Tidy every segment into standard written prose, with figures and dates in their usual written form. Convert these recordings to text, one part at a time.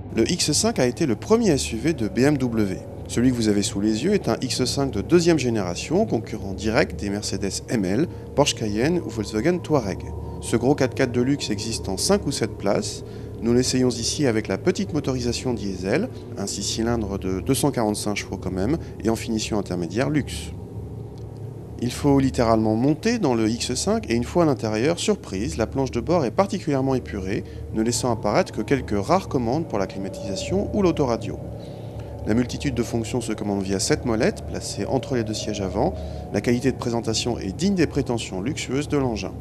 Le X5 a été le premier SUV de BMW. Celui que vous avez sous les yeux est un X5 de deuxième génération, concurrent direct des Mercedes ML, Porsche Cayenne ou Volkswagen Touareg. Ce gros 4x4 de luxe existe en 5 ou 7 places. Nous l'essayons ici avec la petite motorisation diesel, un 6 cylindres de 245 chevaux quand même, et en finition intermédiaire luxe. Il faut littéralement monter dans le X5 et une fois à l'intérieur, surprise, la planche de bord est particulièrement épurée, ne laissant apparaître que quelques rares commandes pour la climatisation ou l'autoradio. La multitude de fonctions se commande via 7 molettes placées entre les deux sièges avant. La qualité de présentation est digne des prétentions luxueuses de l'engin.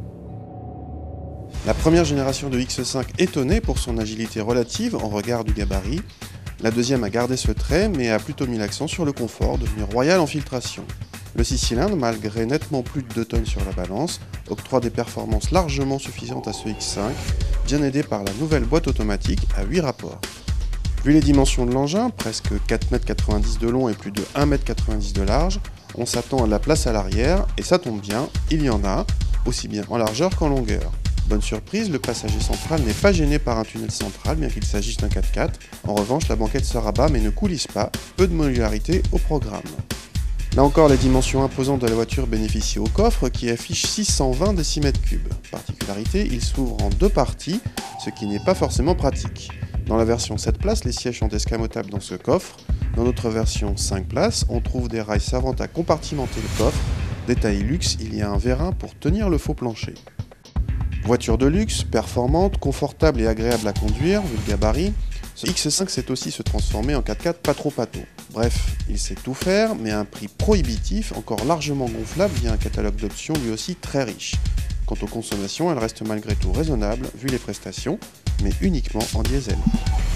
La première génération de X5 étonnait pour son agilité relative en regard du gabarit. La deuxième a gardé ce trait mais a plutôt mis l'accent sur le confort, devenu royal en filtration. Le 6 cylindres, malgré nettement plus de 2 tonnes sur la balance, octroie des performances largement suffisantes à ce X5, bien aidé par la nouvelle boîte automatique à 8 rapports. Vu les dimensions de l'engin, presque 4,90 m de long et plus de 1,90 m de large, on s'attend à de la place à l'arrière, et ça tombe bien, il y en a, aussi bien en largeur qu'en longueur. Bonne surprise, le passager central n'est pas gêné par un tunnel central, bien qu'il s'agisse d'un 4x4. En revanche, la banquette se rabat mais ne coulisse pas, peu de modularité au programme. Là encore, les dimensions imposantes de la voiture bénéficient au coffre qui affiche 620 décimètres3. Particularité, il s'ouvre en 2 parties, ce qui n'est pas forcément pratique. Dans la version 7 places, les sièges sont escamotables dans ce coffre. Dans notre version 5 places, on trouve des rails servant à compartimenter le coffre. Détail luxe, il y a un vérin pour tenir le faux plancher. Voiture de luxe, performante, confortable et agréable à conduire, vu le gabarit, ce X5 sait aussi se transformer en 4x4 pas trop pâteau. Bref, il sait tout faire, mais à un prix prohibitif, encore largement gonflable via un catalogue d'options lui aussi très riche. Quant aux consommations, elles restent malgré tout raisonnables vu les prestations, mais uniquement en diesel.